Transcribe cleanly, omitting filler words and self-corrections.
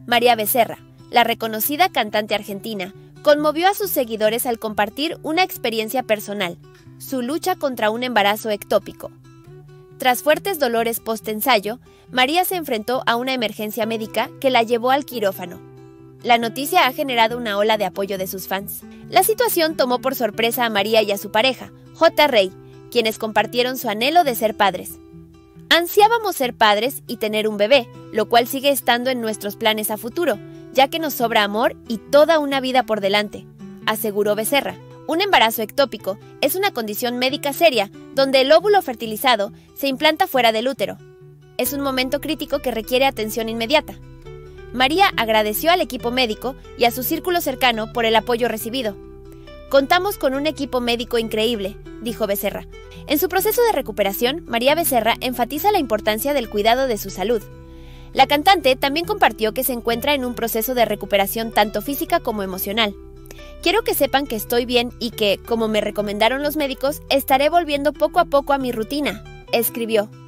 María Becerra, la reconocida cantante argentina, conmovió a sus seguidores al compartir una experiencia personal, su lucha contra un embarazo ectópico. Tras fuertes dolores post-ensayo, María se enfrentó a una emergencia médica que la llevó al quirófano. La noticia ha generado una ola de apoyo de sus fans. La situación tomó por sorpresa a María y a su pareja, J. Rey, quienes compartieron su anhelo de ser padres. Ansiábamos ser padres y tener un bebé, lo cual sigue estando en nuestros planes a futuro, ya que nos sobra amor y toda una vida por delante, aseguró Becerra. Un embarazo ectópico es una condición médica seria donde el óvulo fertilizado se implanta fuera del útero. Es un momento crítico que requiere atención inmediata. María agradeció al equipo médico y a su círculo cercano por el apoyo recibido. Contamos con un equipo médico increíble, dijo Becerra. En su proceso de recuperación, María Becerra enfatiza la importancia del cuidado de su salud. La cantante también compartió que se encuentra en un proceso de recuperación tanto física como emocional. Quiero que sepan que estoy bien y que, como me recomendaron los médicos, estaré volviendo poco a poco a mi rutina, escribió.